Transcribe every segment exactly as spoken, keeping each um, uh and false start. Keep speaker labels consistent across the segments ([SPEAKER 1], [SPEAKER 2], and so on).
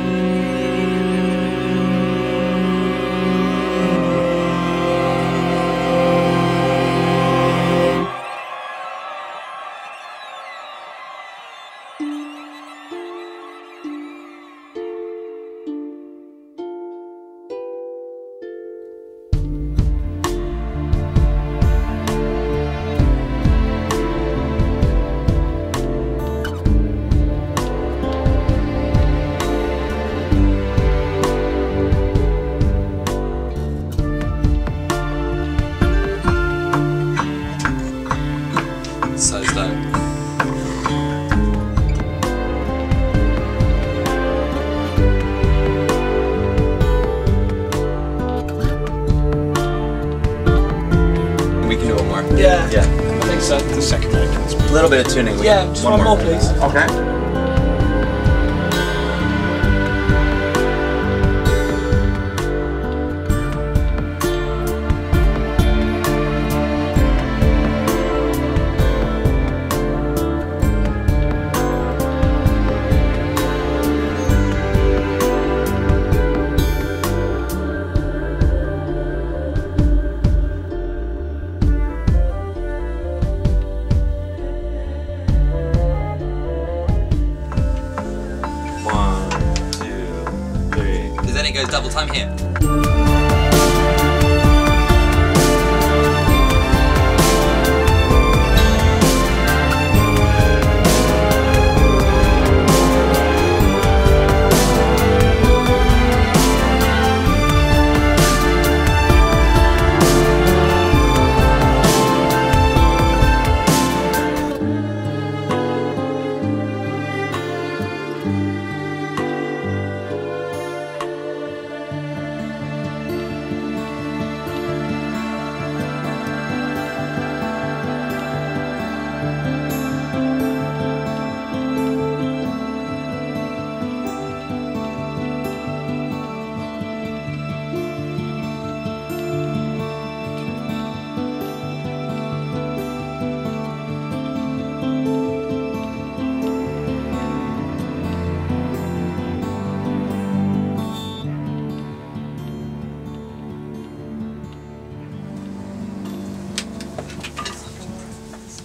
[SPEAKER 1] So slow. We can do one more.
[SPEAKER 2] Yeah.
[SPEAKER 1] Yeah.
[SPEAKER 2] I think so. The second note.
[SPEAKER 1] A little bit of tuning.
[SPEAKER 2] Yeah, just one, one more, please.
[SPEAKER 1] Okay. Then it goes double time here.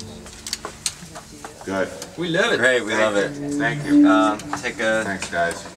[SPEAKER 3] Good.
[SPEAKER 2] We love it.
[SPEAKER 1] Great, we
[SPEAKER 3] Thank
[SPEAKER 1] love
[SPEAKER 3] you.
[SPEAKER 1] it.
[SPEAKER 3] Thank you.
[SPEAKER 1] Um, take a
[SPEAKER 3] Thanks, guys.